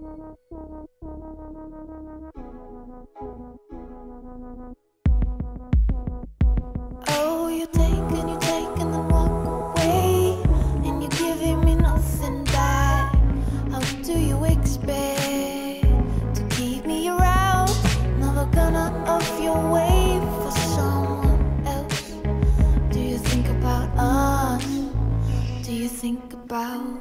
Oh, you take and then walk away, and you're giving me nothing back. How do you expect to keep me around? Never gonna off your way for someone else. Do you think about us? Do you think about